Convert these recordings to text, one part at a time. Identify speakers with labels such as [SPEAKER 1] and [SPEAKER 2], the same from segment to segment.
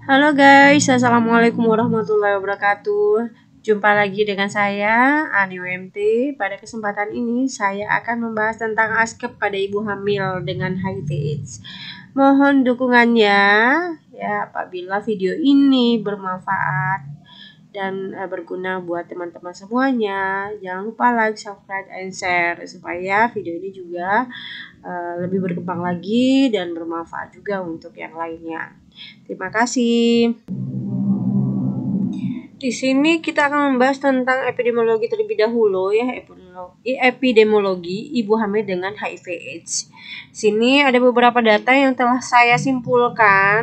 [SPEAKER 1] Halo guys, assalamualaikum warahmatullahi wabarakatuh. Jumpa lagi dengan saya, Ani WMT. Pada kesempatan ini, saya akan membahas tentang askep pada ibu hamil dengan HIV/AIDS. Mohon dukungannya ya apabila video ini bermanfaat dan berguna buat teman-teman semuanya. Jangan lupa like, subscribe, and share supaya video ini juga lebih berkembang lagi dan bermanfaat juga untuk yang lainnya. Terima kasih. Di sini kita akan membahas tentang epidemiologi terlebih dahulu ya, epidemiologi ibu hamil dengan HIV/AIDS. Sini ada beberapa data yang telah saya simpulkan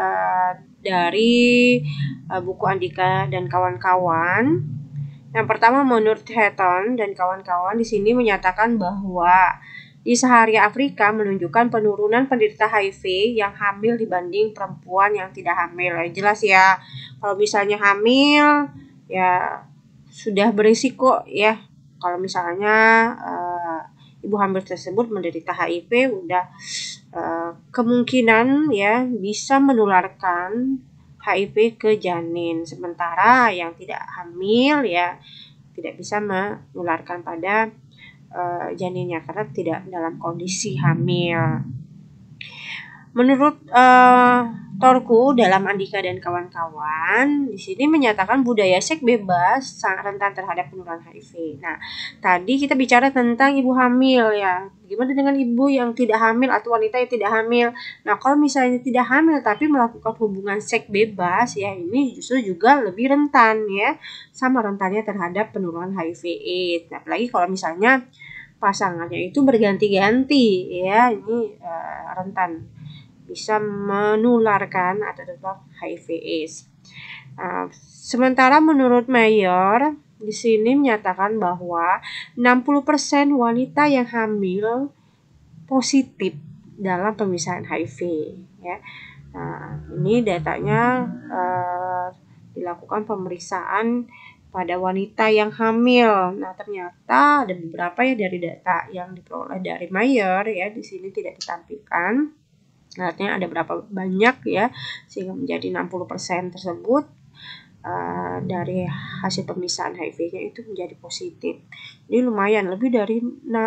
[SPEAKER 1] dari buku Andika dan kawan-kawan. Yang pertama, menurut Hatton dan kawan-kawan di sini menyatakan bahwa di Sahara Afrika menunjukkan penurunan penderita HIV yang hamil dibanding perempuan yang tidak hamil. Jelas ya, kalau misalnya hamil ya sudah berisiko ya. Kalau misalnya ibu hamil tersebut menderita HIV, udah kemungkinan ya bisa menularkan HIV ke janin. Sementara yang tidak hamil ya tidak bisa menularkan pada janinnya karena tidak dalam kondisi hamil. Menurut Torku dalam Andika dan kawan-kawan di sini menyatakan budaya seks bebas sangat rentan terhadap penularan HIV. Nah, tadi kita bicara tentang ibu hamil ya. Gimana dengan ibu yang tidak hamil atau wanita yang tidak hamil? Nah, kalau misalnya tidak hamil tapi melakukan hubungan seks bebas ya, ini justru juga lebih rentan ya, sama rentannya terhadap penularan HIV/AIDS. Nah, apalagi kalau misalnya pasangannya itu berganti-ganti ya, ini rentan bisa menularkan atau tertular HIV/AIDS. Sementara menurut Mayer di sini menyatakan bahwa 60% wanita yang hamil positif dalam pemisahan HIV ya. Nah, ini datanya dilakukan pemeriksaan pada wanita yang hamil. Nah, ternyata ada beberapa ya dari data yang diperoleh dari Mayer ya, di sini tidak ditampilkan. Artinya ada berapa banyak ya sehingga menjadi 60% tersebut dari hasil pemisahan HIV-nya itu menjadi positif. Ini lumayan lebih dari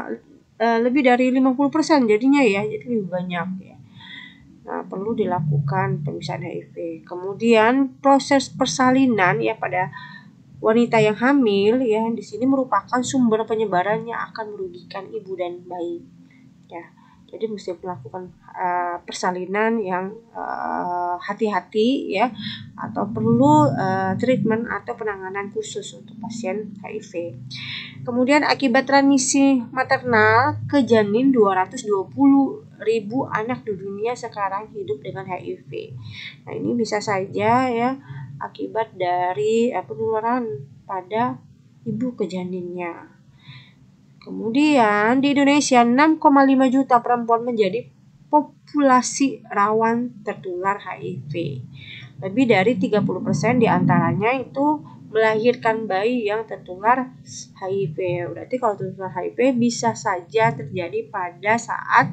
[SPEAKER 1] 50% jadinya ya, jadi lebih banyak ya. Nah, perlu dilakukan pemisahan HIV. Kemudian proses persalinan ya pada wanita yang hamil ya di sini merupakan sumber penyebaran yang akan merugikan ibu dan bayi ya. Jadi mesti melakukan persalinan yang hati-hati ya, atau perlu treatment atau penanganan khusus untuk pasien HIV. Kemudian akibat transmisi maternal ke janin 220.000 anak di dunia sekarang hidup dengan HIV. Nah, ini bisa saja ya akibat dari penularan pada ibu ke janinnya. Kemudian di Indonesia 6,5 juta perempuan menjadi populasi rawan tertular HIV. Lebih dari 30% diantaranya itu melahirkan bayi yang tertular HIV. Berarti kalau tertular HIV bisa saja terjadi pada saat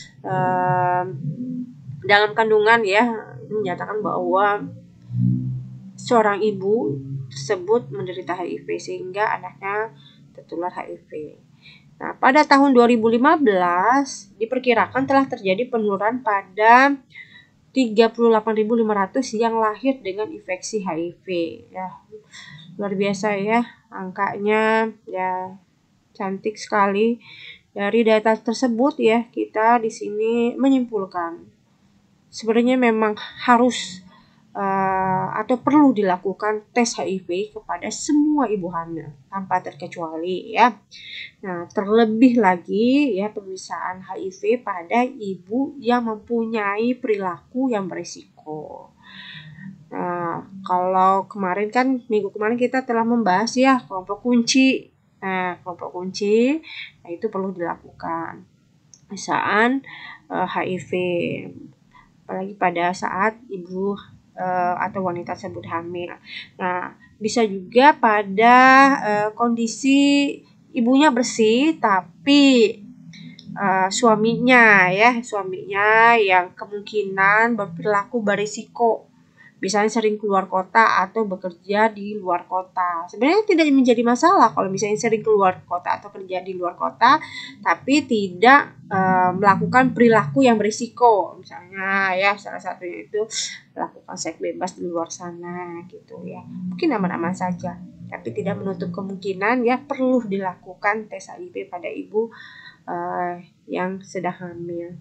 [SPEAKER 1] dalam kandungan ya. Menyatakan bahwa seorang ibu tersebut menderita HIV sehingga anaknya tertular HIV. Nah, pada tahun 2015 diperkirakan telah terjadi penurunan pada 38.500 yang lahir dengan infeksi HIV ya. Luar biasa ya angkanya ya, cantik sekali. Dari data tersebut ya kita di sini menyimpulkan sebenarnya memang harus atau perlu dilakukan tes HIV kepada semua ibu hamil tanpa terkecuali ya. Nah, terlebih lagi ya pemeriksaan HIV pada ibu yang mempunyai perilaku yang berisiko. Nah, kalau kemarin kan minggu kemarin kita telah membahas ya kelompok kunci. Nah, kelompok kunci nah itu perlu dilakukan pemeriksaan HIV apalagi pada saat ibu atau wanita tersebut hamil. Nah, bisa juga pada kondisi ibunya bersih tapi suaminya yang kemungkinan berperilaku berisiko misalnya sering keluar kota atau bekerja di luar kota. Sebenarnya tidak menjadi masalah kalau misalnya sering keluar kota atau kerja di luar kota, tapi tidak melakukan perilaku yang berisiko. Misalnya ya salah satunya itu melakukan seks bebas di luar sana gitu ya. Mungkin aman-aman saja, tapi tidak menutup kemungkinan ya perlu dilakukan tes HIV pada ibu yang sedang hamil.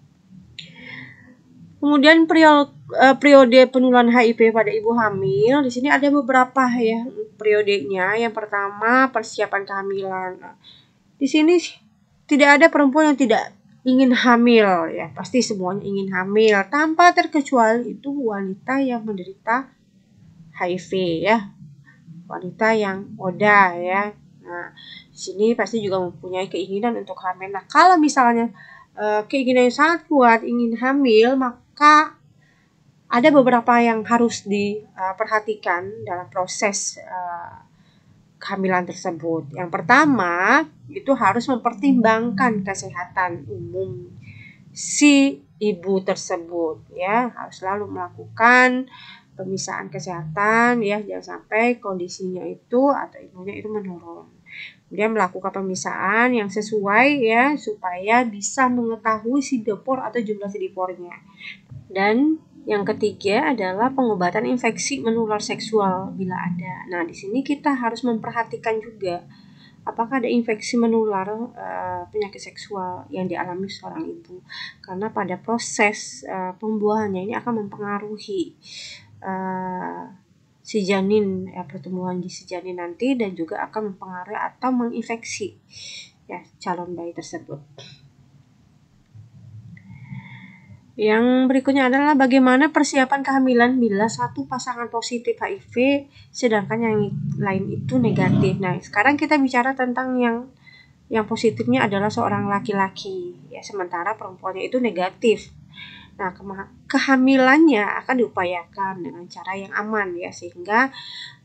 [SPEAKER 1] Kemudian periode penularan HIV pada ibu hamil, di sini ada beberapa ya periodenya. Yang pertama, persiapan kehamilan. Di sini tidak ada perempuan yang tidak ingin hamil ya, pasti semuanya ingin hamil tanpa terkecuali itu wanita yang menderita HIV ya, wanita yang ODA ya. Nah, di sini pasti juga mempunyai keinginan untuk hamil. Nah, kalau misalnya keinginan yang sangat kuat ingin hamil, maka ada beberapa yang harus diperhatikan dalam proses kehamilan tersebut. Yang pertama, itu harus mempertimbangkan kesehatan umum si ibu tersebut ya, harus selalu melakukan pemeriksaan kesehatan ya, jangan sampai kondisinya itu atau ibunya itu menurun. Kemudian melakukan pemeriksaan yang sesuai ya, supaya bisa mengetahui CD4 atau jumlah CD4-nya. Dan yang ketiga adalah pengobatan infeksi menular seksual bila ada. Nah, di sini kita harus memperhatikan juga apakah ada infeksi menular penyakit seksual yang dialami seorang ibu, karena pada proses pembuahannya ini akan mempengaruhi si janin ya, pertumbuhan di si janin nanti, dan juga akan mempengaruhi atau menginfeksi ya calon bayi tersebut. Yang berikutnya adalah bagaimana persiapan kehamilan bila satu pasangan positif HIV sedangkan yang lain itu negatif. Nah, sekarang kita bicara tentang yang positifnya adalah seorang laki-laki ya, sementara perempuannya itu negatif. Nah, kehamilannya akan diupayakan dengan cara yang aman ya, sehingga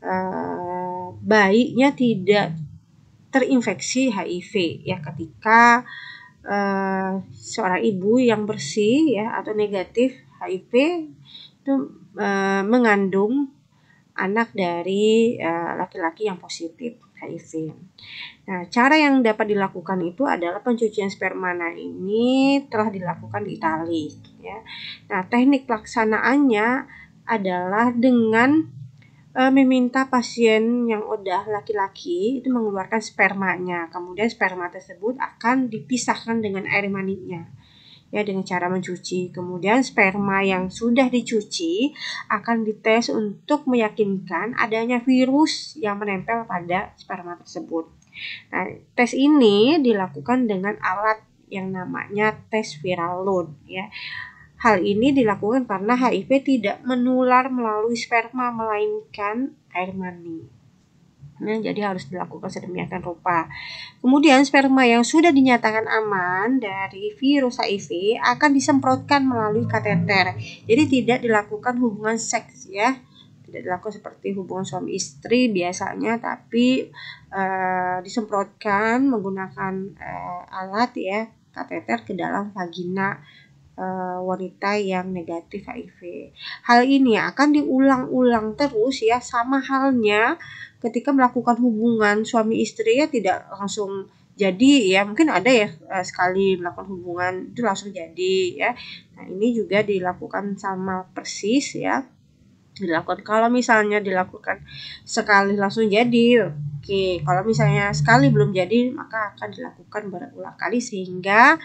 [SPEAKER 1] bayinya tidak terinfeksi HIV ya ketika seorang ibu yang bersih ya atau negatif HIV itu mengandung anak dari laki-laki yang positif HIV. Nah, cara yang dapat dilakukan itu adalah pencucian sperma. Nah, ini telah dilakukan di Italia ya. Nah, teknik pelaksanaannya adalah dengan meminta pasien yang udah laki-laki itu mengeluarkan spermanya. Kemudian sperma tersebut akan dipisahkan dengan air maninya ya, dengan cara mencuci. Kemudian sperma yang sudah dicuci akan dites untuk meyakinkan adanya virus yang menempel pada sperma tersebut. Nah, tes ini dilakukan dengan alat yang namanya tes viral load ya. Hal ini dilakukan karena HIV tidak menular melalui sperma melainkan air mani. Nah, jadi harus dilakukan sedemikian rupa. Kemudian sperma yang sudah dinyatakan aman dari virus HIV akan disemprotkan melalui kateter. Jadi tidak dilakukan hubungan seks ya. Tidak dilakukan seperti hubungan suami istri biasanya, tapi disemprotkan menggunakan alat ya, kateter ke dalam vagina wanita yang negatif HIV. Hal ini akan diulang-ulang terus ya, sama halnya ketika melakukan hubungan suami istri ya, tidak langsung jadi ya, mungkin ada ya sekali melakukan hubungan itu langsung jadi ya. Nah, ini juga dilakukan sama persis ya, dilakukan kalau misalnya dilakukan sekali langsung jadi oke, kalau misalnya sekali belum jadi maka akan dilakukan berulang kali sehingga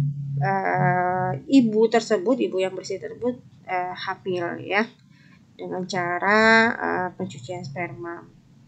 [SPEAKER 1] ibu yang bersih tersebut hamil ya, dengan cara pencucian sperma.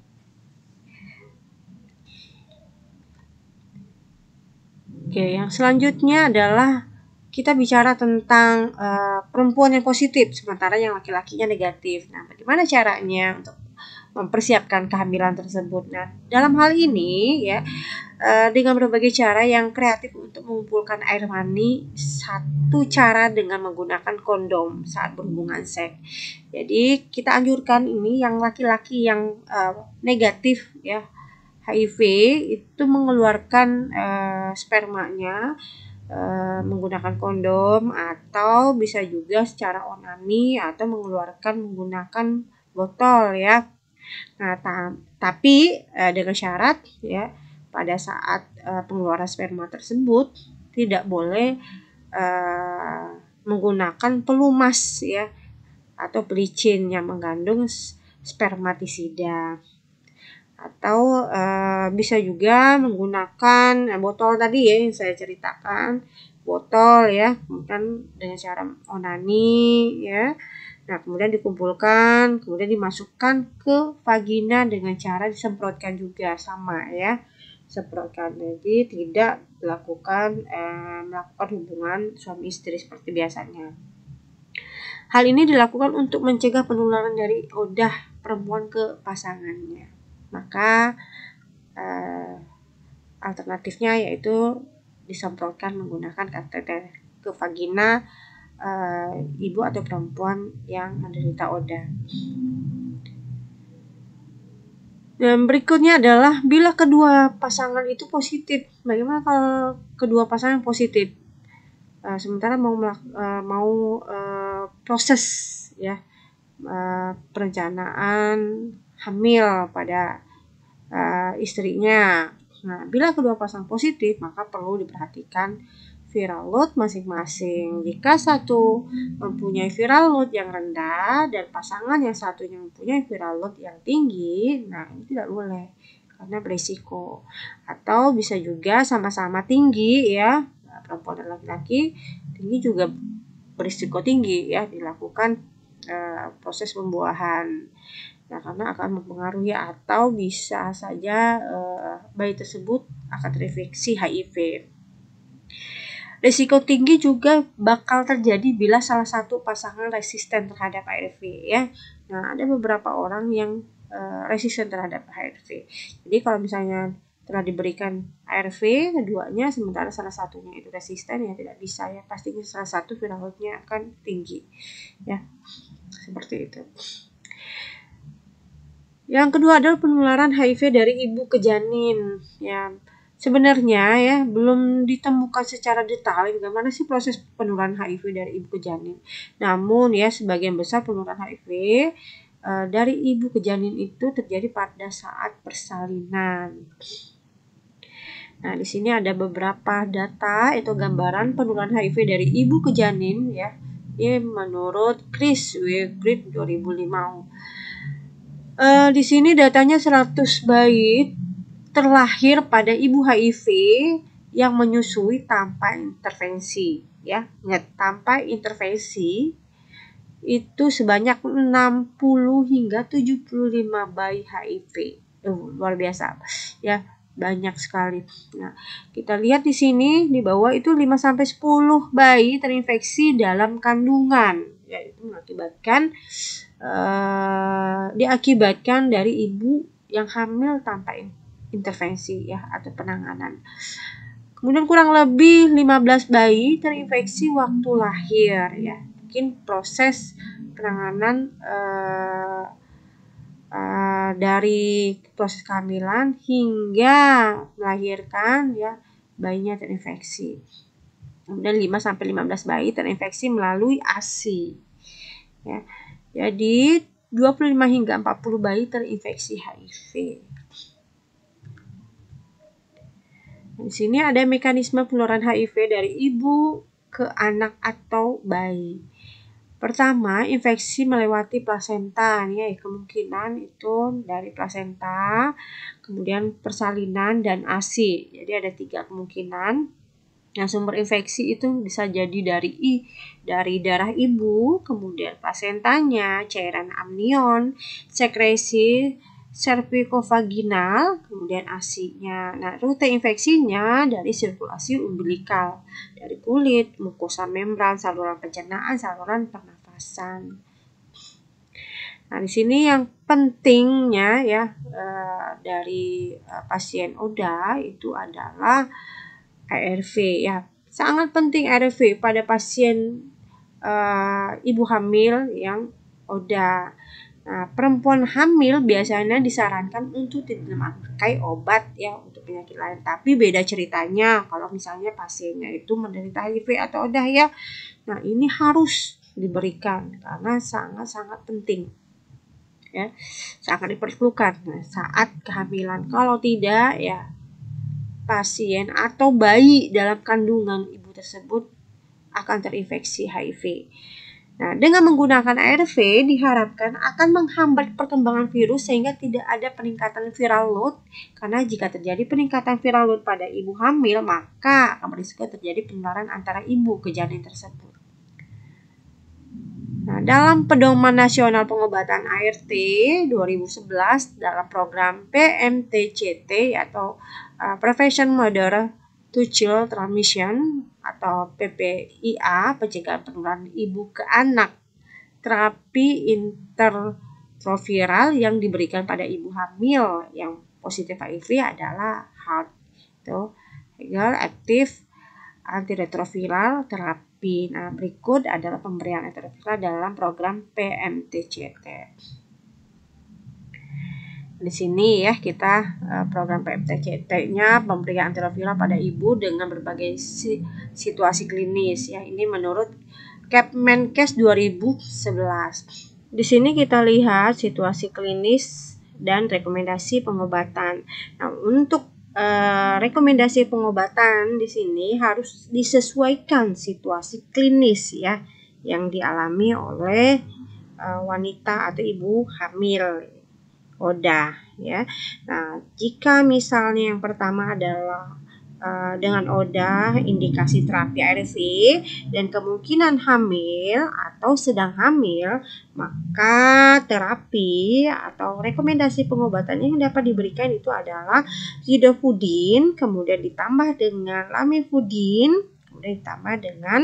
[SPEAKER 1] Oke, yang selanjutnya adalah kita bicara tentang perempuan yang positif sementara yang laki-lakinya negatif. Nah, bagaimana caranya untuk mempersiapkan kehamilan tersebut? Nah, dalam hal ini ya, dengan berbagai cara yang kreatif untuk mengumpulkan air mani. Satu cara dengan menggunakan kondom saat berhubungan seks. Jadi kita anjurkan ini yang laki-laki yang negatif ya HIV itu mengeluarkan spermanya menggunakan kondom, atau bisa juga secara onani atau menggunakan botol ya. Nah, tapi dengan syarat ya, pada saat pengeluaran sperma tersebut tidak boleh menggunakan pelumas ya atau pelicin yang mengandung spermatisida. Atau bisa juga menggunakan botol tadi ya yang saya ceritakan, botol ya, kemudian dengan cara onani ya. Nah, kemudian dikumpulkan, kemudian dimasukkan ke vagina dengan cara disemprotkan juga, sama ya, semprotkan. Jadi tidak melakukan hubungan suami istri seperti biasanya. Hal ini dilakukan untuk mencegah penularan dari odah perempuan ke pasangannya. Maka alternatifnya yaitu disemprotkan menggunakan kateter ke vagina ibu atau perempuan yang menderita ODA. Dan berikutnya adalah bila kedua pasangan itu positif. Bagaimana kalau kedua pasangan positif? Sementara mau proses ya perencanaan hamil pada istrinya. Nah, bila kedua pasang positif, maka perlu diperhatikan viral load masing-masing. Jika satu mempunyai viral load yang rendah dan pasangan yang satunya mempunyai viral load yang tinggi, nah ini tidak boleh karena berisiko. Atau bisa juga sama-sama tinggi ya, perempuan dan laki-laki tinggi juga berisiko tinggi ya dilakukan proses pembuahan. Nah, karena akan mempengaruhi atau bisa saja bayi tersebut akan terinfeksi HIV. Risiko tinggi juga bakal terjadi bila salah satu pasangan resisten terhadap HIV ya. Nah, ada beberapa orang yang resisten terhadap HIV. Jadi kalau misalnya telah diberikan ARV keduanya sementara salah satunya itu resisten, ya tidak bisa ya, pastinya salah satu viral load-nya akan tinggi ya, seperti itu. Yang kedua adalah penularan HIV dari ibu ke janin. Ya, sebenarnya ya belum ditemukan secara detail bagaimana sih proses penularan HIV dari ibu ke janin. Namun ya sebagian besar penularan HIV dari ibu ke janin itu terjadi pada saat persalinan. Nah, di sini ada beberapa data atau gambaran penularan HIV dari ibu ke janin ya. Ini menurut Chris Wigrid 2005. Di sini datanya 100 bayi terlahir pada ibu HIV yang menyusui tanpa intervensi ya. Ingat, tanpa intervensi itu sebanyak 60 hingga 75 bayi HIV. Luar biasa ya, banyak sekali. Nah, kita lihat di sini di bawah itu 5 sampai 10 bayi terinfeksi dalam kandungan, yaitu diakibatkan dari ibu yang hamil tanpa intervensi ya atau penanganan. Kemudian kurang lebih 15 bayi terinfeksi waktu lahir ya. Mungkin proses penanganan dari proses kehamilan hingga melahirkan ya bayinya terinfeksi. Kemudian 5 sampai 15 bayi terinfeksi melalui ASI. Ya. Jadi 25 hingga 40 bayi terinfeksi HIV. Di sini ada mekanisme penularan HIV dari ibu ke anak atau bayi. Pertama, infeksi melewati plasenta, ya kemungkinan itu dari plasenta, kemudian persalinan dan ASI. Jadi ada 3 kemungkinan. Nah, sumber infeksi itu bisa jadi dari darah ibu, kemudian plasentanya, cairan amnion, sekresi cervicovaginal, kemudian ASI-nya. Nah, rute infeksinya dari sirkulasi umbilikal, dari kulit, mukosa membran, saluran pencernaan, saluran pernafasan. Nah, di sini yang pentingnya ya dari pasien ODA itu adalah ARV ya. Sangat penting ARV pada pasien ibu hamil yang ODA. Nah, perempuan hamil biasanya disarankan untuk tidak memakai obat ya untuk penyakit lain. Tapi beda ceritanya kalau misalnya pasiennya itu menderita HIV atau ODA ya. Nah, ini harus diberikan karena sangat-sangat penting. Ya, sangat diperlukan saat kehamilan. Kalau tidak ya pasien atau bayi dalam kandungan ibu tersebut akan terinfeksi HIV. Nah, dengan menggunakan ARV diharapkan akan menghambat perkembangan virus sehingga tidak ada peningkatan viral load, karena jika terjadi peningkatan viral load pada ibu hamil maka akan berisiko terjadi penularan antara ibu ke janin tersebut. Nah, dalam Pedoman Nasional Pengobatan ART 2011 dalam program PMTCT atau Prevention Mother to Child Transmission atau PPIA, pencegahan penularan ibu ke anak, terapi intertroviral yang diberikan pada ibu hamil yang positif HIV adalah HAART, itu Heger Active Antiretroviral Therapy. Nah, berikut adalah pemberian antiretroviral dalam program PMTCT. Di sini ya kita program PMTCT-nya pemberian antiretroviral pada ibu dengan berbagai situasi klinis ya. Ini menurut Kemenkes 2011. Di sini kita lihat situasi klinis dan rekomendasi pengobatan. Nah, untuk rekomendasi pengobatan di sini harus disesuaikan situasi klinis ya yang dialami oleh wanita atau ibu hamil ODA ya. Nah, jika misalnya yang pertama adalah dengan ODA indikasi terapi ARV dan kemungkinan hamil atau sedang hamil, maka terapi atau rekomendasi pengobatan yang dapat diberikan itu adalah zidofudin, kemudian ditambah dengan lamivudin, kemudian ditambah dengan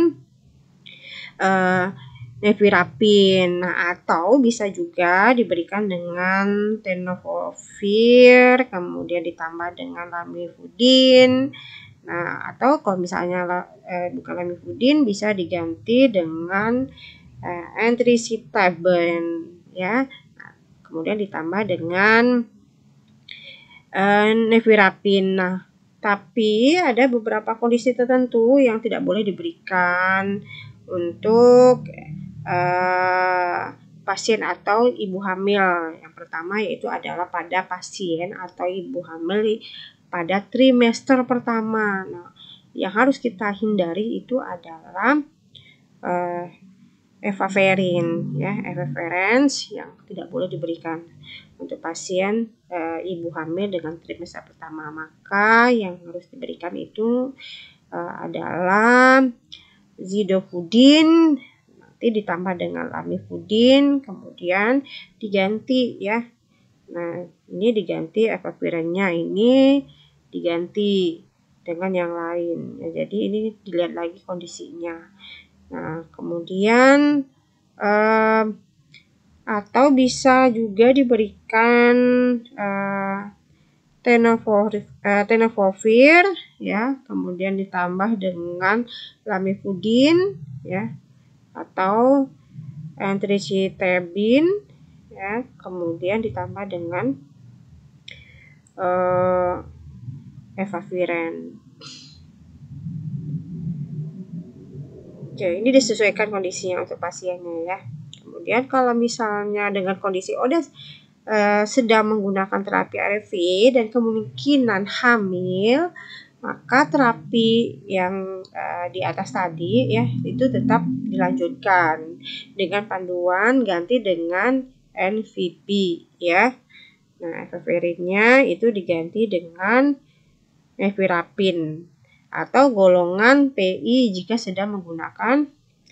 [SPEAKER 1] nevirapin. Nah, atau bisa juga diberikan dengan tenofovir, kemudian ditambah dengan lamivudin. Nah, atau kalau misalnya bukan lamivudin bisa diganti dengan entrisitaben ya. Nah, kemudian ditambah dengan nevirapin. Nah, tapi ada beberapa kondisi tertentu yang tidak boleh diberikan untuk pasien atau ibu hamil. Yang pertama yaitu adalah pada pasien atau ibu hamil pada trimester pertama. Nah, yang harus kita hindari itu adalah efavirenz ya, efavirenz yang tidak boleh diberikan untuk pasien ibu hamil dengan trimester pertama. Maka yang harus diberikan itu adalah zidofudin, nanti ditambah dengan lamivudin, kemudian diganti ya. Nah, ini diganti efavirenznya, ini diganti dengan yang lain ya. Jadi ini dilihat lagi kondisinya. Nah, kemudian atau bisa juga diberikan tenofovir ya, kemudian ditambah dengan lamivudin ya, atau entrisitebin ya, kemudian ditambah dengan efavirenz. Oke, ini disesuaikan kondisinya untuk pasiennya ya. Kemudian kalau misalnya dengan kondisi ODA sedang menggunakan terapi ARV dan kemungkinan hamil, maka terapi yang di atas tadi ya itu tetap dilanjutkan dengan panduan ganti dengan NVP ya. Nah, efavirenz-nya itu diganti dengan nevirapin atau golongan PI jika sedang menggunakan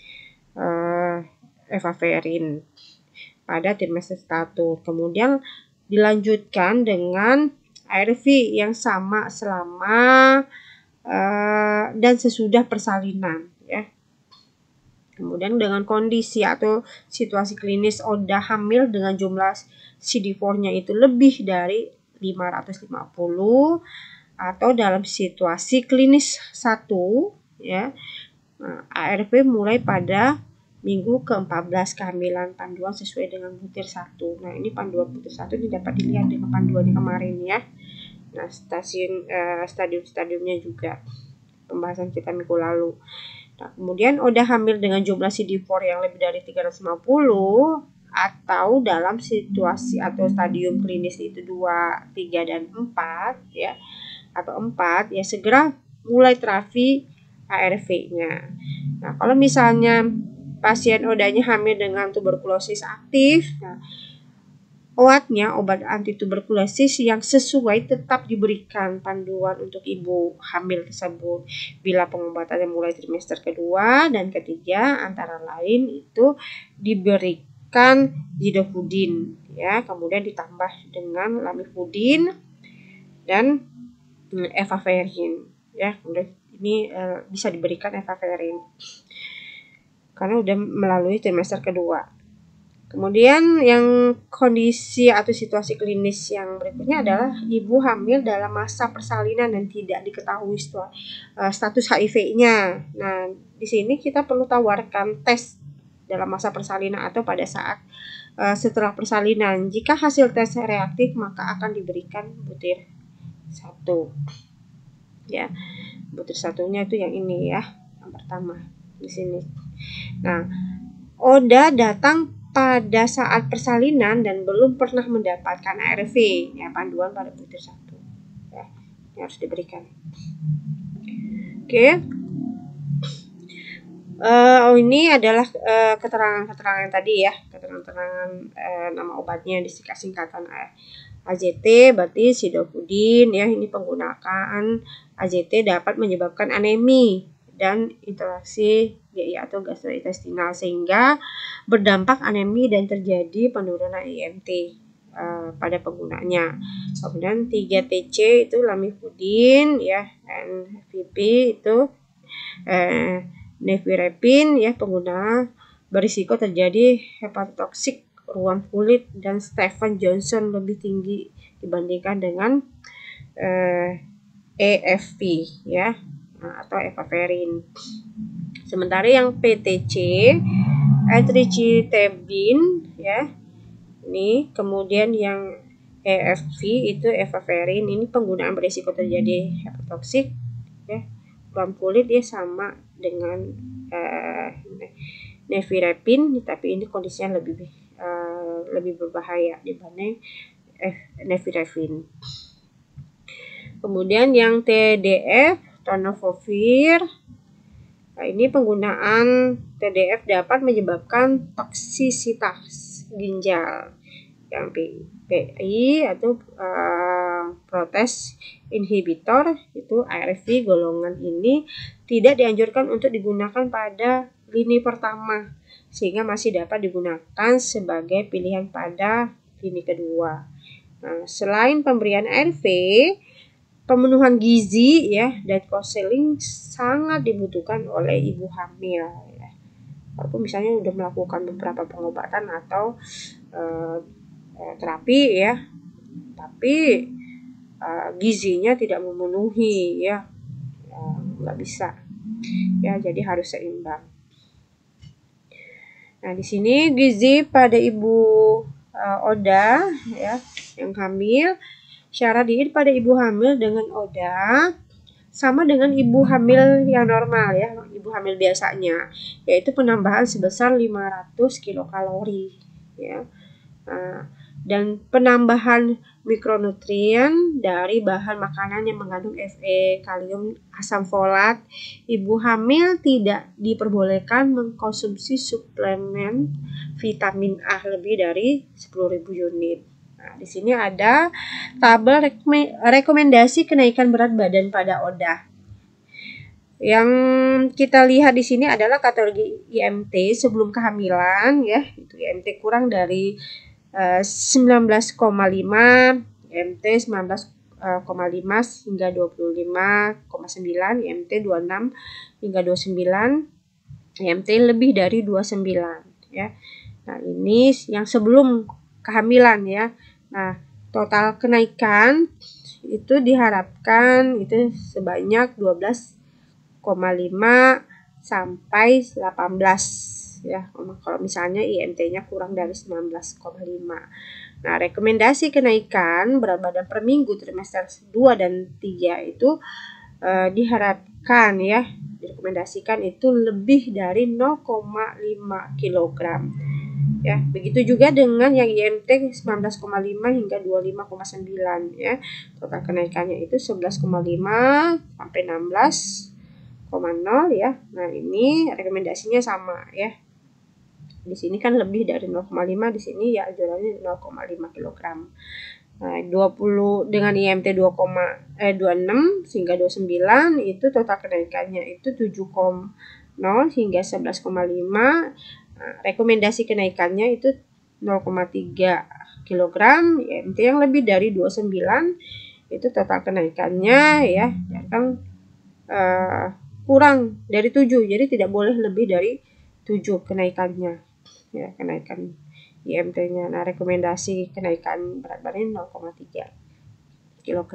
[SPEAKER 1] efavirenz pada trimester 1. Kemudian dilanjutkan dengan ARV yang sama selama dan sesudah persalinan ya. Kemudian dengan kondisi atau situasi klinis ODA hamil dengan jumlah CD4-nya itu lebih dari 550 atau dalam situasi klinis 1 ya. Nah, ARV mulai pada minggu ke-14 kehamilan, panduan sesuai dengan butir 1. Nah, ini panduan butir 1 ini dapat dilihat dengan panduannya kemarin ya. Nah, stadium-stadiumnya juga pembahasan kita minggu lalu. Nah, kemudian ODA hamil dengan jumlah CD4 yang lebih dari 350 atau dalam situasi atau stadium klinis itu 2, 3 dan 4 ya, atau 4 ya, segera mulai terapi ARV-nya. Nah, kalau misalnya pasien ODA-nya hamil dengan tuberkulosis aktif, nah, obat anti tuberkulosis yang sesuai tetap diberikan panduan untuk ibu hamil tersebut bila pengobatannya mulai trimester kedua dan ketiga, antara lain itu diberikan zidofudin ya, kemudian ditambah dengan lamivudin dan efavirenz ya. Kemudian ini bisa diberikan efavirenz karena udah melalui trimester kedua. Kemudian yang kondisi atau situasi klinis yang berikutnya adalah ibu hamil dalam masa persalinan dan tidak diketahui status HIV-nya. Nah, di sini kita perlu tawarkan tes dalam masa persalinan atau pada saat setelah persalinan. Jika hasil tes reaktif, maka akan diberikan butir 1. Ya, butir 1-nya itu yang ini ya, yang pertama di sini. Nah, ODA datang pada saat persalinan dan belum pernah mendapatkan ARV ya, panduan pada butir 1 ya, yang harus diberikan. Oke. Ini adalah keterangan-keterangan tadi ya, keterangan nama obatnya disingkat singkatan AZT, berarti zidofudin ya. Ini penggunaan AZT dapat menyebabkan anemi dan interaksi GI atau gastrointestinal sehingga berdampak anemi dan terjadi penurunan IMT pada penggunanya. Kemudian 3TC itu lamivudin ya, NVP itu nevirapin ya, pengguna berisiko terjadi hepatotoksik ruam kulit dan Stevens Johnson lebih tinggi dibandingkan dengan EFP ya, atau efavirenz. Sementara yang PTC etricitabine ya, ini kemudian yang EFP itu efavirenz, ini penggunaan berisiko terjadi hepatotoksik ya, ruam kulit ya, sama dengan nevirapin, tapi ini kondisinya lebih berbahaya dibanding nevirapin. Kemudian yang TDF tenofovir, nah, ini penggunaan TDF dapat menyebabkan toksisitas ginjal. Yang PI atau protease inhibitor itu ARV golongan ini tidak dianjurkan untuk digunakan pada lini pertama sehingga masih dapat digunakan sebagai pilihan pada lini kedua. Nah, selain pemberian ARV, pemenuhan gizi ya dan counseling sangat dibutuhkan oleh ibu hamil ya. Walaupun misalnya sudah melakukan beberapa pengobatan atau terapi ya, tapi gizinya tidak memenuhi ya, nggak bisa ya, jadi harus seimbang. Nah, di sini gizi pada ibu ODA ya yang hamil, syarat diet pada ibu hamil dengan ODA sama dengan ibu hamil yang normal ya, ibu hamil biasanya, yaitu penambahan sebesar 500 kilokalori ya. Dan penambahan mikronutrien dari bahan makanan yang mengandung Fe, kalium, asam folat. Ibu hamil tidak diperbolehkan mengkonsumsi suplemen vitamin A lebih dari 10.000 unit. Nah, di sini ada tabel rekomendasi kenaikan berat badan pada ODA. Yang kita lihat di sini adalah kategori IMT sebelum kehamilan ya, itu IMT kurang dari 19,5, IMT 19,5 hingga 25,9, IMT 26 hingga 29, IMT lebih dari 29 ya. Nah, ini yang sebelum kehamilan ya. Nah, total kenaikan itu diharapkan itu sebanyak 12,5 sampai 18 ya. Kalau misalnya IMT-nya kurang dari 19,5. Nah, rekomendasi kenaikan berat badan per minggu trimester 2 dan 3 itu diharapkan ya, direkomendasikan itu lebih dari 0,5 kg. Ya, begitu juga dengan yang IMT 19,5 hingga 25,9 ya. Total kenaikannya itu 11,5 sampai 16,0 ya. Nah, ini rekomendasinya sama ya. Di sini kan lebih dari 0,5, di sini ya anjurannya 0,5 kg. Nah, 20 dengan IMT 26 hingga 29 itu total kenaikannya itu 7,0 hingga 11,5. Nah, rekomendasi kenaikannya itu 0,3 kg. IMT yang lebih dari 29 itu total kenaikannya ya kan kurang dari 7. Jadi tidak boleh lebih dari 7 kenaikannya. Ya, kenaikan IMT-nya. Nah, rekomendasi kenaikan berat badan 0,3 kg.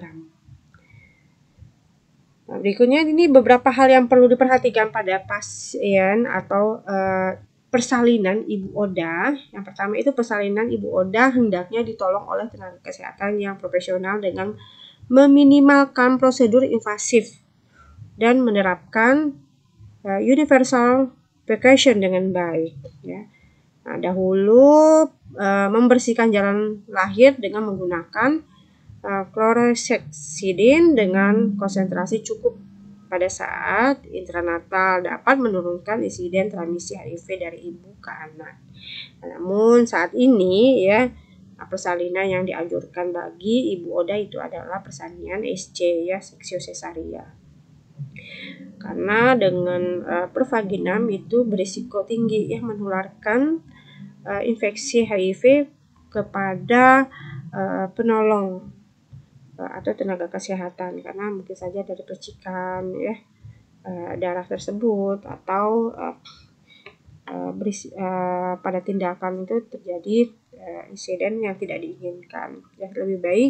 [SPEAKER 1] Nah, berikutnya ini beberapa hal yang perlu diperhatikan pada pasien atau persalinan ibu ODA. Yang pertama itu persalinan ibu ODA hendaknya ditolong oleh tenaga kesehatan yang profesional dengan meminimalkan prosedur invasif dan menerapkan universal percussion dengan baik ya. Nah, dahulu membersihkan jalan lahir dengan menggunakan chlorhexidine dengan konsentrasi cukup pada saat intranatal dapat menurunkan insiden transmisi HIV dari ibu ke anak. Namun saat ini ya, persalinan yang dianjurkan bagi ibu ODA itu adalah persalinan SC ya, seksio cesaria. Karena dengan pervaginam itu berisiko tinggi ya menularkan infeksi HIV kepada penolong atau tenaga kesehatan, karena mungkin saja dari percikan ya darah tersebut atau pada tindakan itu terjadi insiden yang tidak diinginkan. Ya, lebih baik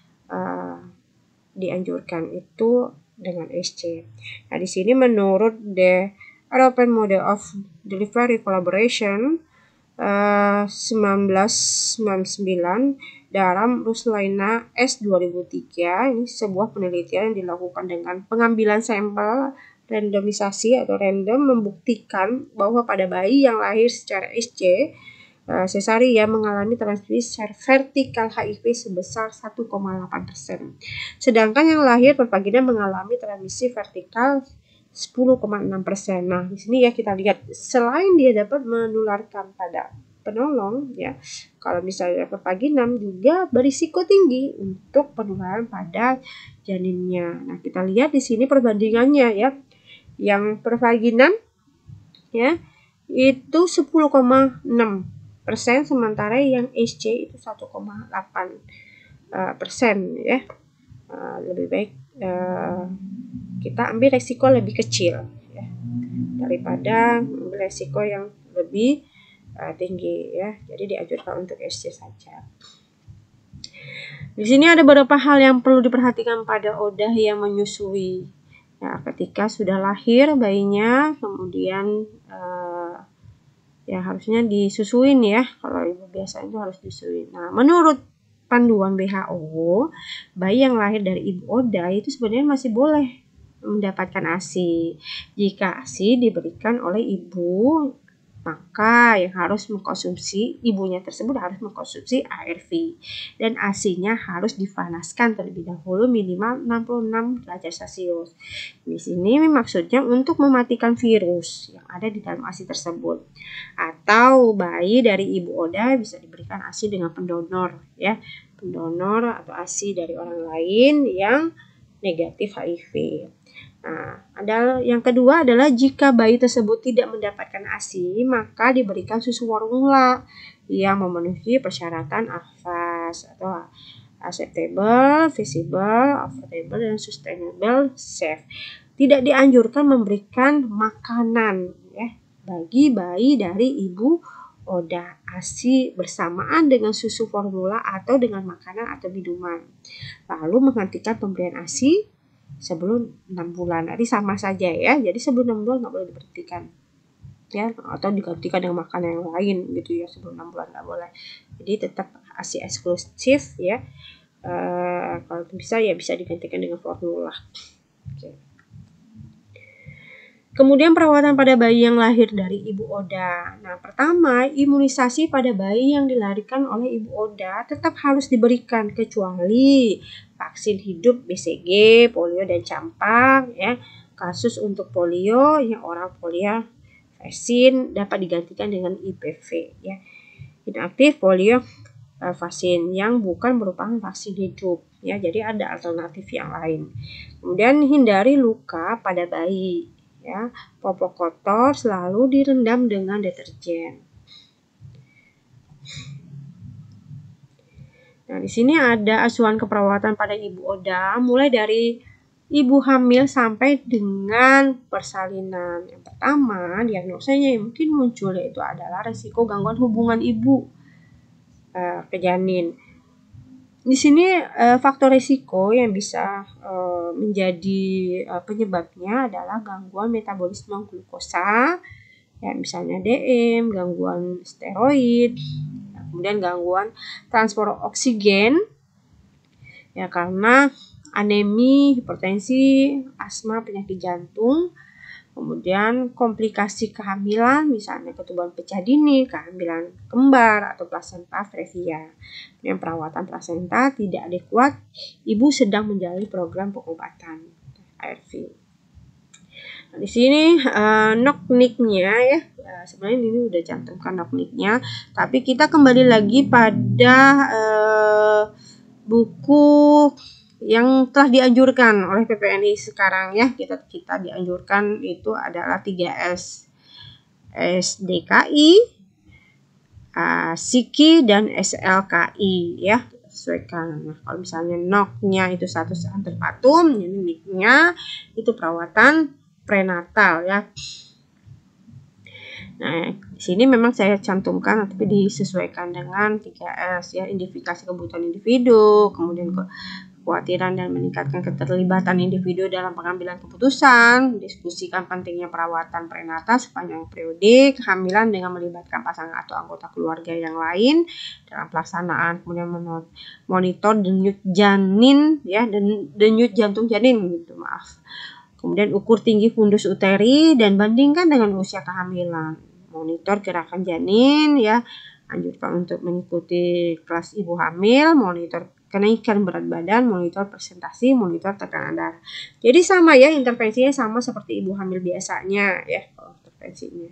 [SPEAKER 1] dianjurkan itu dengan SC. Nah, di sini menurut the European Model of Delivery Collaboration 1999 dalam Ruslaina S 2003, ini sebuah penelitian yang dilakukan dengan pengambilan sampel randomisasi atau random membuktikan bahwa pada bayi yang lahir secara SC cesaria mengalami transmisi vertikal HIV sebesar 1,8%. Sedangkan yang lahir pervagina mengalami transmisi vertikal 10,6%. Nah, di sini ya kita lihat selain dia dapat menularkan pada penolong ya, kalau misalnya pervaginam juga berisiko tinggi untuk penularan pada janinnya. Nah, kita lihat di sini perbandingannya ya. Yang pervaginam ya itu 10,6%, sementara yang SC itu 1,8% ya. Lebih baik kita ambil resiko lebih kecil ya, daripada ambil resiko yang lebih tinggi ya. Jadi dianjurkan untuk SC saja. Di sini ada beberapa hal yang perlu diperhatikan pada ODA yang menyusui. Ya, ketika sudah lahir bayinya, kemudian ya harusnya disusuin ya. Kalau ibu biasa itu harus disusuin. Nah, menurut panduan WHO, bayi yang lahir dari ibu ODA itu sebenarnya masih boleh mendapatkan ASI. Jika ASI diberikan oleh ibu, maka yang harus mengkonsumsi, ibunya tersebut harus mengkonsumsi ARV dan ASI-nya harus dipanaskan terlebih dahulu minimal 66 derajat Celcius. Di sini maksudnya untuk mematikan virus yang ada di dalam ASI tersebut. Atau bayi dari ibu ODA bisa diberikan ASI dengan pendonor ya, pendonor atau ASI dari orang lain yang negatif HIV. Nah, yang kedua adalah jika bayi tersebut tidak mendapatkan ASI, maka diberikan susu formula yang memenuhi persyaratan AFAS atau acceptable, feasible, affordable, dan sustainable safe. Tidak dianjurkan memberikan makanan ya bagi bayi dari ibu ODA ASI bersamaan dengan susu formula atau dengan makanan atau minuman. Lalu menghentikan pemberian ASI sebelum 6 bulan. Jadi sama saja ya. Jadi sebelum 6 bulan nggak boleh diberhentikan. ya, atau digantikan dengan makanan yang lain gitu ya, sebelum 6 bulan nggak boleh. Jadi tetap ASI eksklusif ya. Kalau bisa ya bisa digantikan dengan formula. Oke. Kemudian perawatan pada bayi yang lahir dari Ibu Oda. Nah, pertama, imunisasi pada bayi yang dilahirkan oleh Ibu Oda tetap harus diberikan kecuali vaksin hidup BCG, polio dan campak ya. Kasus untuk polio yang oral polio vaksin dapat digantikan dengan IPV ya. Inaktif polio vaksin yang bukan merupakan vaksin hidup ya. Jadi ada alternatif yang lain. Kemudian hindari luka pada bayi. Ya, popok kotor selalu direndam dengan deterjen. Nah, di sini ada asuhan keperawatan pada Ibu Oda mulai dari ibu hamil sampai dengan persalinan. Yang pertama, diagnosanya yang mungkin muncul yaitu adalah risiko gangguan hubungan ibu ke janin. Di sini faktor risiko yang bisa menjadi penyebabnya adalah gangguan metabolisme glukosa, ya misalnya DM, gangguan steroid, kemudian gangguan transport oksigen, ya karena anemi, hipertensi, asma, penyakit jantung. Kemudian komplikasi kehamilan, misalnya ketuban pecah dini, kehamilan kembar, atau plasenta previa. Yang perawatan plasenta tidak adekuat, ibu sedang menjalani program pengobatan ARV. Nah, di sini NOC/NIC-nya ya, sebenarnya ini udah cantumkan NOC/NIC-nya, tapi kita kembali lagi pada buku yang telah dianjurkan oleh PPNI sekarang ya. Kita dianjurkan itu adalah 3S, SDKI, SIKI dan SLKI ya, sesuaikan. Nah, kalau misalnya NOC-nya itu status antepartum, jadi NIC-nya itu perawatan prenatal ya. Nah, di sini memang saya cantumkan tapi disesuaikan dengan 3S ya, identifikasi kebutuhan individu, kemudian kekhawatiran dan meningkatkan keterlibatan individu dalam pengambilan keputusan, diskusikan pentingnya perawatan prenatal sepanjang periode kehamilan dengan melibatkan pasangan atau anggota keluarga yang lain dalam pelaksanaan, kemudian monitor denyut janin ya, denyut jantung janin gitu, maaf. Kemudian ukur tinggi fundus uteri dan bandingkan dengan usia kehamilan. Monitor gerakan janin ya, anjurkan untuk mengikuti kelas ibu hamil, monitor kenaikan berat badan, monitor presentasi, monitor tekanan darah. Jadi sama ya, intervensinya sama seperti ibu hamil biasanya ya, kalau intervensinya.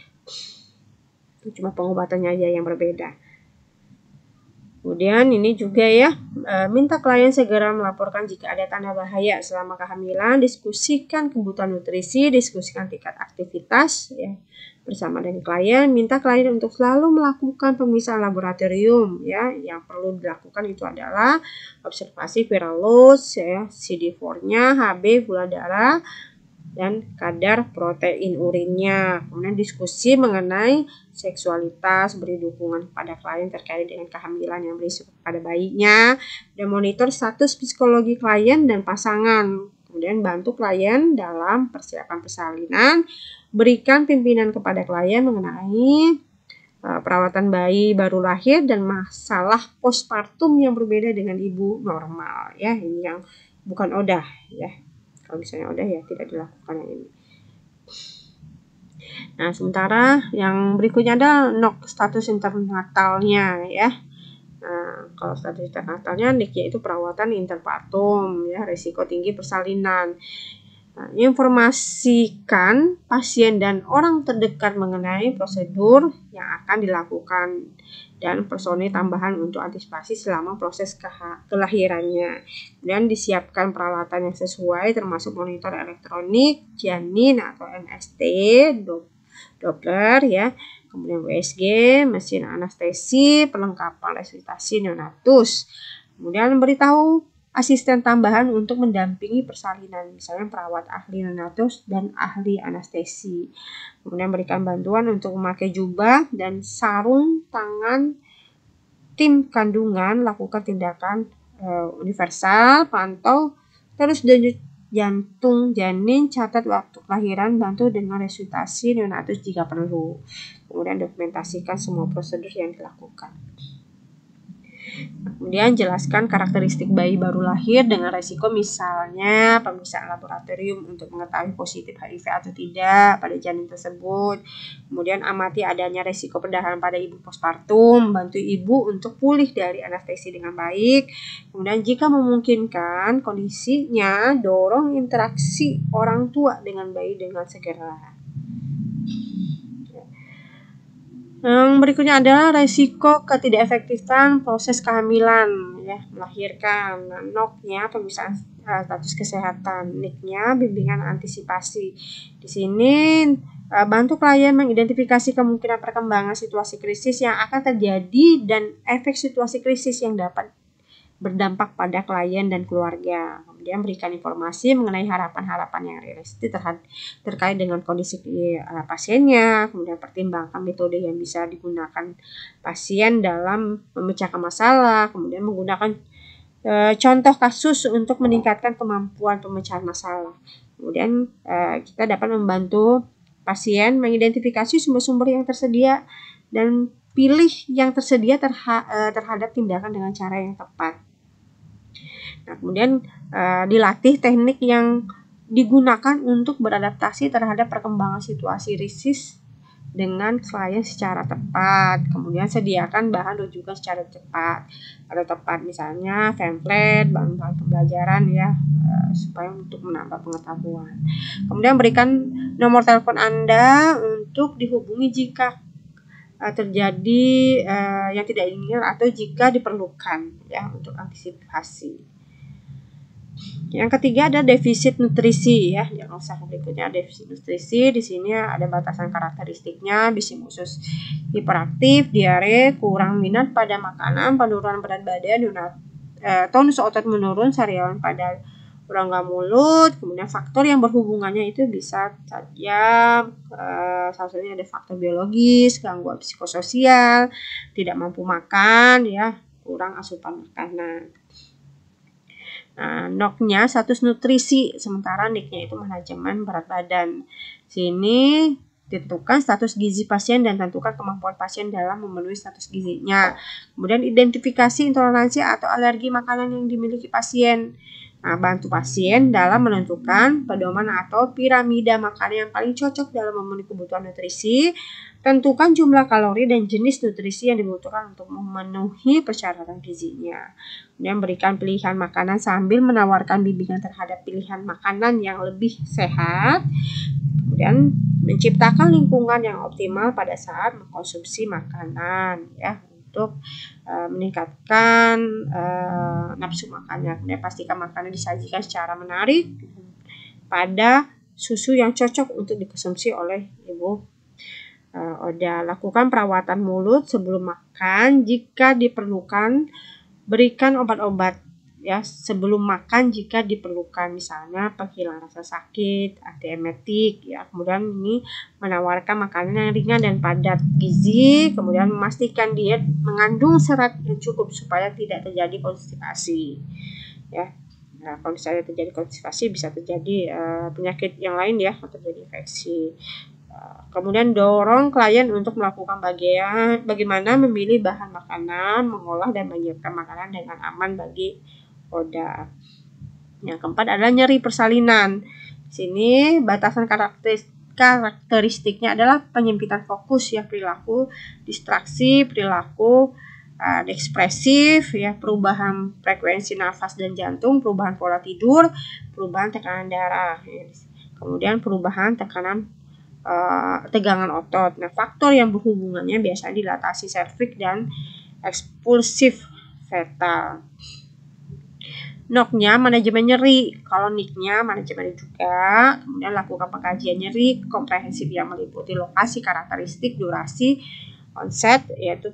[SPEAKER 1] Cuma pengobatannya aja yang berbeda. Kemudian ini juga ya, minta klien segera melaporkan jika ada tanda bahaya selama kehamilan, diskusikan kebutuhan nutrisi, diskusikan tingkat aktivitas ya bersama dengan klien, minta klien untuk selalu melakukan pemeriksaan laboratorium ya. Yang perlu dilakukan itu adalah observasi viral load ya, CD4-nya, HB, gula darah, dan kadar protein urinnya. Kemudian diskusi mengenai seksualitas, beri dukungan kepada klien terkait dengan kehamilan yang berisiko pada bayinya, dan monitor status psikologi klien dan pasangan. Kemudian bantu klien dalam persiapan persalinan, berikan pimpinan kepada klien mengenai perawatan bayi baru lahir dan masalah postpartum yang berbeda dengan ibu normal ya. Ini yang bukan ODA ya. Kalau misalnya udah ya tidak dilakukan yang ini. Nah, sementara yang berikutnya adalah NOC status internatalnya ya. Nah, kalau status internatalnya NIC itu perawatan interpartum ya, risiko tinggi persalinan. Nah, informasikan pasien dan orang terdekat mengenai prosedur yang akan dilakukan dan personil tambahan untuk antisipasi selama proses kelahirannya. Dan disiapkan peralatan yang sesuai termasuk monitor elektronik, janin atau NST, Doppler ya, kemudian USG, mesin anestesi, perlengkapan resusitasi neonatus. Kemudian beritahu asisten tambahan untuk mendampingi persalinan, misalnya perawat ahli neonatus dan ahli anestesi. Kemudian berikan bantuan untuk memakai jubah dan sarung tangan tim kandungan, lakukan tindakan universal, pantau terus denyut jantung janin, catat waktu kelahiran, bantu dengan resusitasi neonatus jika perlu. Kemudian dokumentasikan semua prosedur yang dilakukan. Kemudian jelaskan karakteristik bayi baru lahir dengan resiko, misalnya pemeriksaan laboratorium untuk mengetahui positif HIV atau tidak pada janin tersebut. Kemudian amati adanya resiko perdarahan pada ibu postpartum, bantu ibu untuk pulih dari anestesi dengan baik. Kemudian jika memungkinkan kondisinya, dorong interaksi orang tua dengan bayi dengan segera. Yang berikutnya adalah resiko ketidakefektifan proses kehamilan, ya, melahirkan. NOK-nya pemeriksaan status kesehatan, NIC-nya bimbingan antisipasi. Di sini bantu klien mengidentifikasi kemungkinan perkembangan situasi krisis yang akan terjadi dan efek situasi krisis yang dapat berdampak pada klien dan keluarga. Kemudian berikan informasi mengenai harapan-harapan yang realistis terkait dengan kondisi pasiennya. Kemudian pertimbangkan metode yang bisa digunakan pasien dalam memecahkan masalah. Kemudian menggunakan contoh kasus untuk meningkatkan kemampuan pemecahan masalah. Kemudian kita dapat membantu pasien mengidentifikasi sumber-sumber yang tersedia dan pilih yang tersedia terhadap tindakan dengan cara yang tepat. Nah, kemudian dilatih teknik yang digunakan untuk beradaptasi terhadap perkembangan situasi krisis dengan klien secara tepat. Kemudian sediakan bahan rujukan secara cepat atau tepat, misalnya pamflet, bahan pembelajaran, ya, supaya untuk menambah pengetahuan. Kemudian berikan nomor telepon Anda untuk dihubungi jika terjadi yang tidak diinginkan atau jika diperlukan, ya, untuk antisipasi. Yang ketiga ada defisit nutrisi, ya. Yang usaha berikutnya defisit nutrisi. Di sini ada batasan karakteristiknya: bisimusus hiperaktif, diare, kurang minat pada makanan, penurunan berat badan, tonus otot menurun, sariawan pada rongga mulut. Kemudian faktor yang berhubungannya itu bisa saja salah satunya ada faktor biologis, gangguan psikososial, tidak mampu makan, ya, kurang asupan makanan. Nah, NOK-nya status nutrisi, sementara NIC-nya itu manajemen berat badan. Sini tentukan status gizi pasien dan tentukan kemampuan pasien dalam memenuhi status gizinya. Kemudian identifikasi intoleransi atau alergi makanan yang dimiliki pasien. Nah, bantu pasien dalam menentukan pedoman atau piramida makanan yang paling cocok dalam memenuhi kebutuhan nutrisi. Tentukan jumlah kalori dan jenis nutrisi yang dibutuhkan untuk memenuhi persyaratan gizinya. Kemudian berikan pilihan makanan sambil menawarkan bimbingan terhadap pilihan makanan yang lebih sehat. Kemudian menciptakan lingkungan yang optimal pada saat mengkonsumsi makanan, ya, untuk meningkatkan nafsu makannya. Kemudian pastikan makanan disajikan secara menarik pada susu yang cocok untuk dikonsumsi oleh ibu Oda. Lakukan perawatan mulut sebelum makan jika diperlukan. Berikan obat-obat, ya, sebelum makan jika diperlukan, misalnya penghilang rasa sakit, antiemetik, ya. Kemudian ini menawarkan makanan yang ringan dan padat gizi. Kemudian memastikan diet mengandung serat yang cukup supaya tidak terjadi konstipasi, ya. Nah, kalau misalnya terjadi konstipasi bisa terjadi penyakit yang lain, ya, atau terjadi infeksi. Kemudian dorong klien untuk melakukan bagaimana memilih bahan makanan, mengolah dan menyiapkan makanan dengan aman bagi Oda. Yang keempat adalah nyeri persalinan. Sini batasan karakteristiknya adalah penyempitan fokus, ya, perilaku distraksi, perilaku ekspresif, ya, perubahan frekuensi nafas dan jantung, perubahan pola tidur, perubahan tekanan darah, ya. Kemudian perubahan tegangan otot. Nah, faktor yang berhubungannya biasanya dilatasi serviks dan ekspulsif fetal. NOK-nya manajemen nyeri, kalau NIC-nya manajemen juga. Kemudian lakukan pengkajian nyeri komprehensif yang meliputi lokasi, karakteristik, durasi, onset, yaitu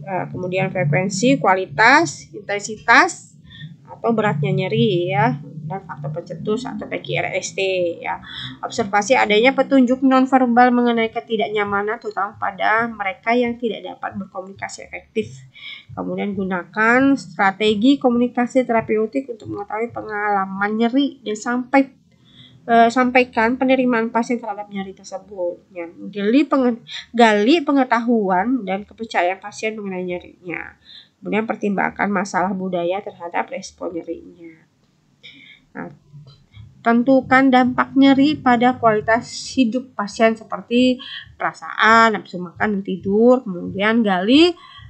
[SPEAKER 1] kemudian frekuensi, kualitas, intensitas, atau beratnya nyeri, ya. memberikan faktor pencetus atau PQRST ya. Observasi adanya petunjuk nonverbal mengenai ketidaknyamanan terutama pada mereka yang tidak dapat berkomunikasi efektif. Kemudian gunakan strategi komunikasi terapeutik untuk mengetahui pengalaman nyeri dan sampaikan penerimaan pasien terhadap nyeri tersebut. Ya, gali pengetahuan dan kepercayaan pasien mengenai nyerinya. Kemudian pertimbangkan masalah budaya terhadap respon nyerinya. Nah, tentukan dampak nyeri pada kualitas hidup pasien seperti perasaan, nafsu makan, dan tidur. Kemudian gali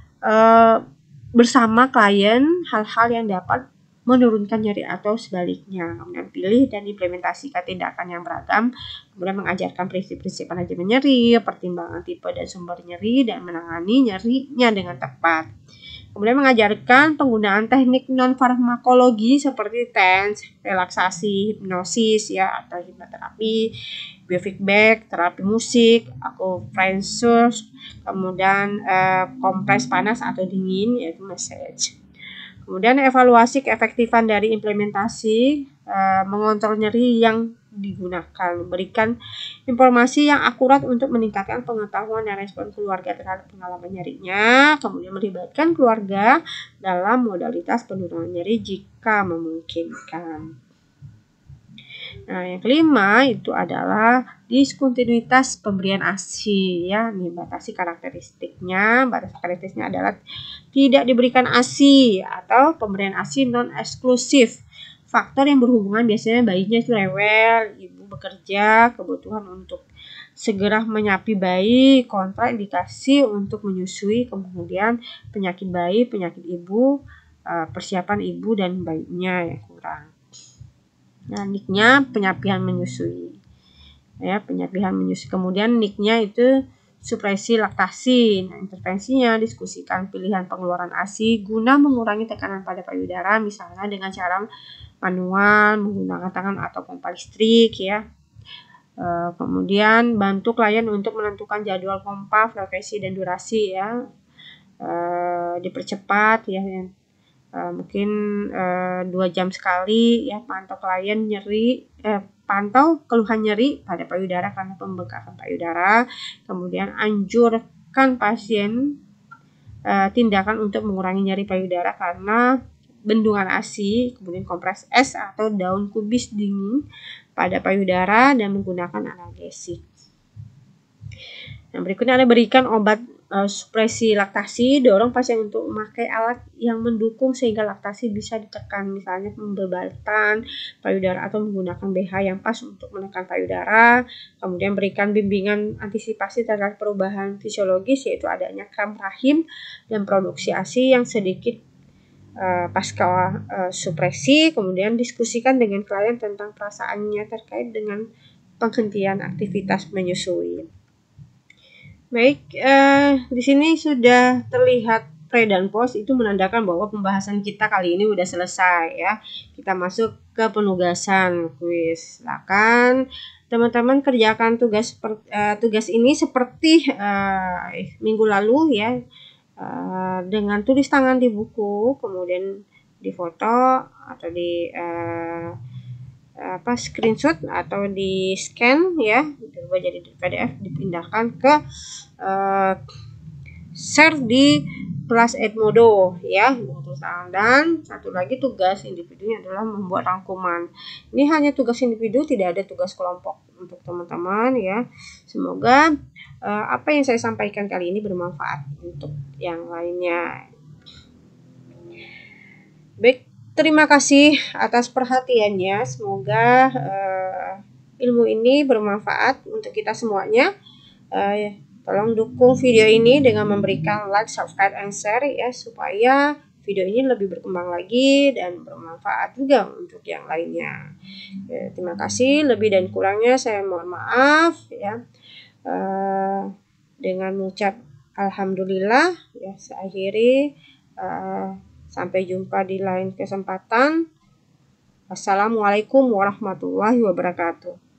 [SPEAKER 1] bersama klien hal-hal yang dapat menurunkan nyeri atau sebaliknya. Kemudian pilih dan implementasikan tindakan yang beragam. Kemudian mengajarkan prinsip-prinsip manajemen nyeri, pertimbangan tipe dan sumber nyeri, dan menangani nyerinya dengan tepat. Kemudian mengajarkan penggunaan teknik non-farmakologi seperti TENS, relaksasi, hipnosis ya, atau hipnoterapi, biofeedback, terapi musik, acupressure, kemudian kompres panas atau dingin yaitu massage. Kemudian evaluasi keefektifan dari implementasi, mengontrol nyeri yang digunakan, memberikan informasi yang akurat untuk meningkatkan pengetahuan dan respon keluarga terhadap pengalaman nyerinya, kemudian melibatkan keluarga dalam modalitas penurunan nyeri jika memungkinkan. Nah, yang kelima itu adalah diskontinuitas pemberian ASI ya. Nih batasi karakteristiknya. Batas karakteristiknya adalah tidak diberikan ASI atau pemberian ASI non eksklusif. Faktor yang berhubungan biasanya bayinya itu rewel, ibu bekerja, kebutuhan untuk segera menyapi bayi, kontraindikasi untuk menyusui, kemudian penyakit bayi, penyakit ibu, persiapan ibu dan bayinya yang kurang. Nah, NIC-nya penyapian menyusui. Ya, penyapian menyusui. Kemudian NIC-nya itu supresi laktasi. Nah, intervensinya diskusikan pilihan pengeluaran ASI guna mengurangi tekanan pada payudara, misalnya dengan cara manual, menggunakan tangan atau pompa listrik ya. Kemudian bantu klien untuk menentukan jadwal pompa, frekuensi dan durasi ya. Dipercepat ya. Mungkin 2 jam sekali ya, pantau klien nyeri, pantau keluhan nyeri pada payudara karena pembengkakan payudara. Kemudian anjurkan pasien tindakan untuk mengurangi nyeri payudara karena bendungan ASI, kemudian kompres es atau daun kubis dingin pada payudara dan menggunakan analgesik. Yang berikutnya ada berikan obat supresi laktasi, dorong pasien untuk memakai alat yang mendukung sehingga laktasi bisa ditekan, misalnya pembebatan payudara atau menggunakan BH yang pas untuk menekan payudara. Kemudian berikan bimbingan antisipasi terhadap perubahan fisiologis, yaitu adanya kram rahim dan produksi ASI yang sedikit pasca supresi. Kemudian diskusikan dengan klien tentang perasaannya terkait dengan penghentian aktivitas menyusui. Baik, di sini sudah terlihat pre dan post, itu menandakan bahwa pembahasan kita kali ini sudah selesai ya. Kita masuk ke penugasan kuis. Silakan teman-teman kerjakan tugas ini seperti minggu lalu ya, dengan tulis tangan di buku, kemudian difoto atau di screenshot atau di scan ya, dirubah jadi PDF, dipindahkan ke share di kelas Edmodo ya. Dan satu lagi tugas individunya adalah membuat rangkuman. Ini hanya tugas individu, tidak ada tugas kelompok untuk teman-teman ya. Semoga apa yang saya sampaikan kali ini bermanfaat untuk yang lainnya. Baik, terima kasih atas perhatiannya. Semoga ilmu ini bermanfaat untuk kita semuanya. Tolong dukung video ini dengan memberikan like, subscribe, and share ya, supaya video ini lebih berkembang lagi dan bermanfaat juga untuk yang lainnya. Terima kasih, lebih dan kurangnya saya mohon maaf ya. Dengan mengucap alhamdulillah ya, saya akhiri. Sampai jumpa di lain kesempatan. Wassalamualaikum warahmatullahi wabarakatuh.